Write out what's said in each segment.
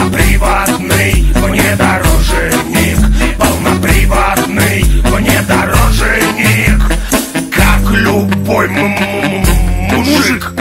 Полноприводный внедорожник, полноприводный внедорожник, как любой мужик.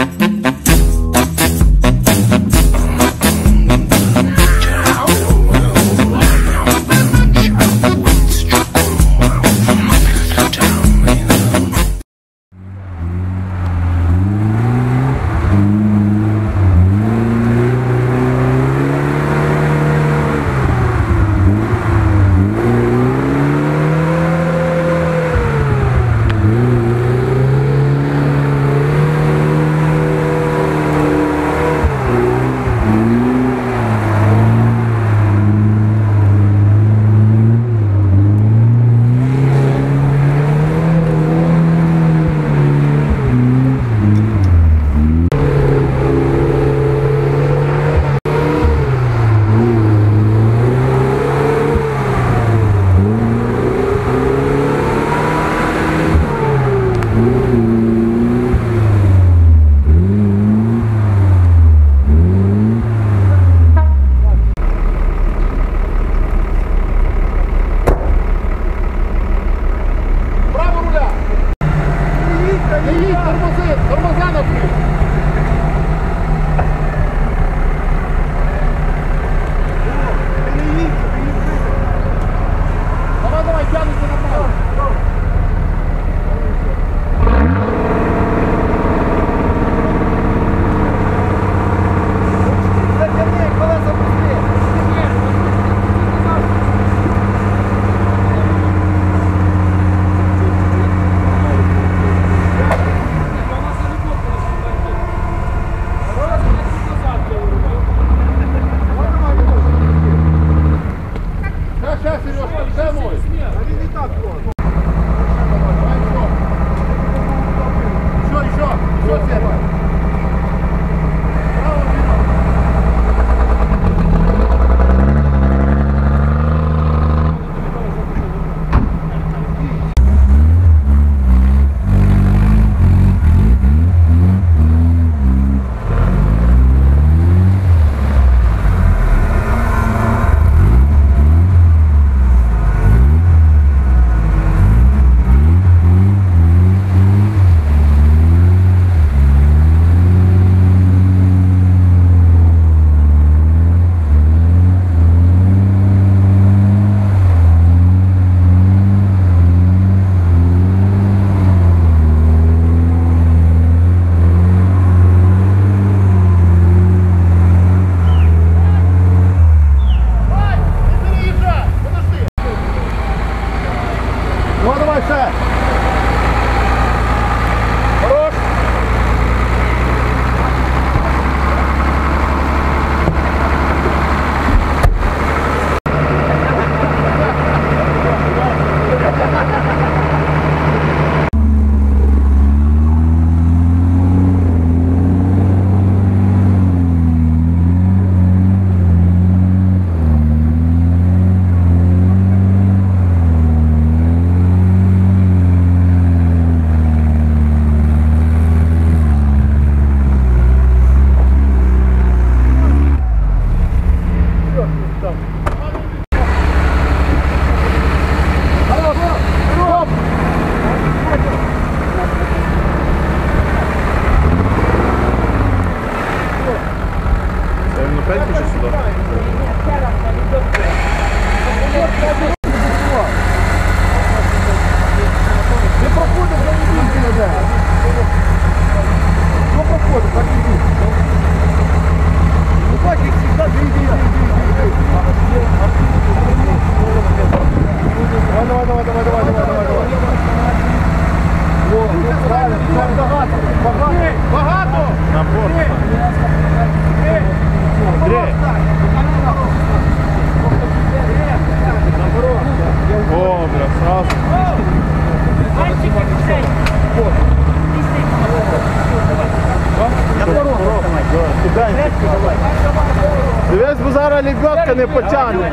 Дивись, бо зараз лебедка не потягне.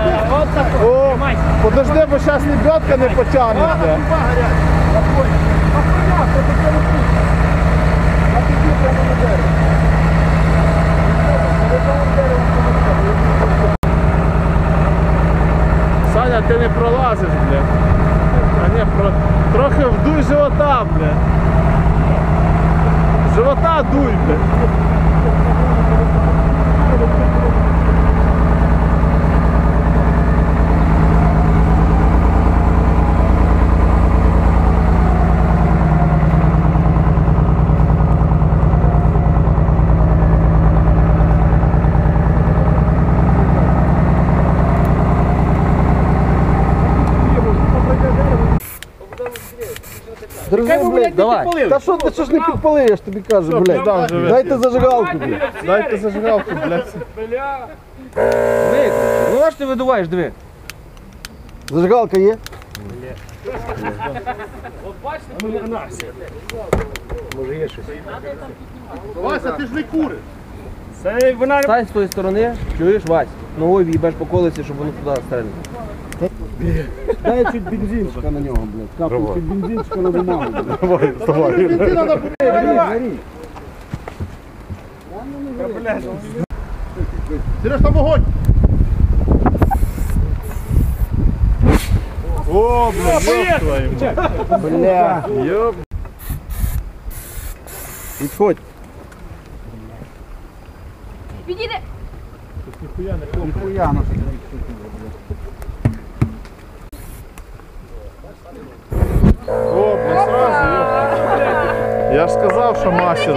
О, подожди, бо зараз лебедка не потягне. Ні, ти не пролазиш, блядь. А ні, трохи вдуй живота, блядь. Живота дуй, блядь. Держи, блядь, давай. Та що ти ж не підпалиш, тобі кажу, блядь. Дайте зажигалку, блядь. Дайте зажигалку, блядь. Ну аж ти видуваєш, диви. Зажигалка є? Вася, ти ж не куриш. Стань з тої сторони, чуєш, Вась, ногою в'їбеш по колесі, щоб воно туди стрельнуло. Дай чуть бензинчика на нього, блядь. Капнуть чуть бензинчика на бумагу, блядь. Давай, вставай. Сереж, там вогонь! О, блядь, ёб твою мать. Бля. Ёб. Відходь. Підійди! Ніхуя, ну. О, блядь, сразу, ёб. Я ж сказав, що мастер.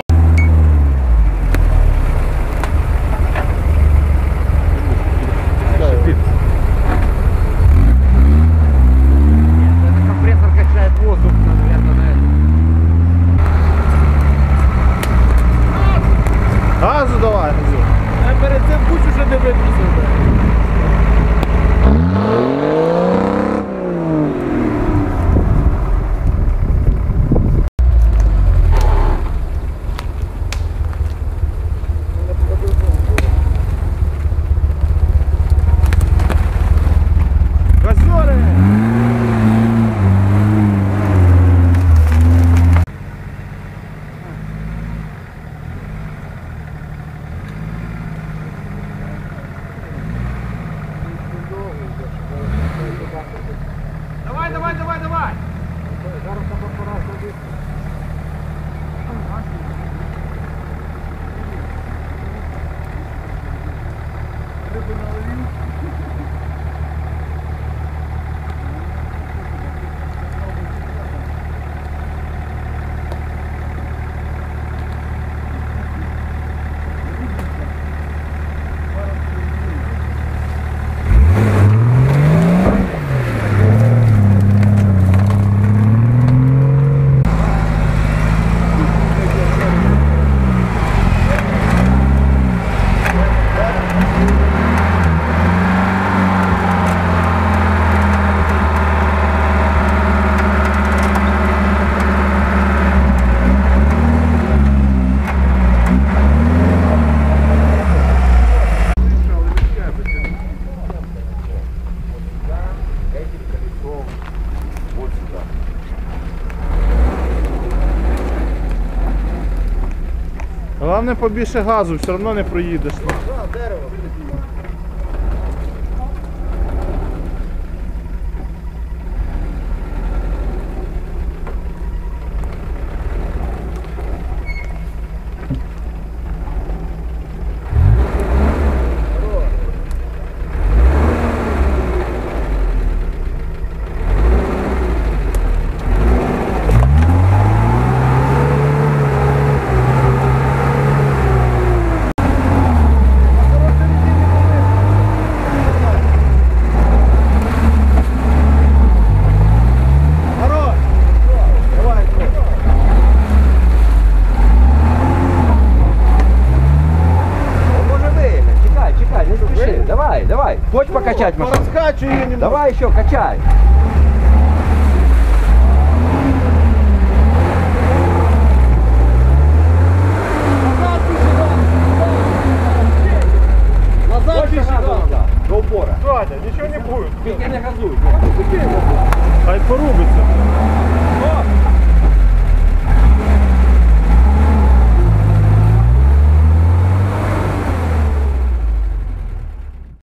Компрессор качает воздух, наверное, на это. Газу давай, газу. А перед цим кучу вже не витрусив. Газёры! Давай, давай, давай, давай! Головне побільше газу, все одно не проїдеш. Давай, давай. Хочешь покачать машину? Раскачивай ее немного. Давай еще, качай. Назад пиши газа. До упора. Катя, ничего не будет. Ты не газуй. Хай порубиться.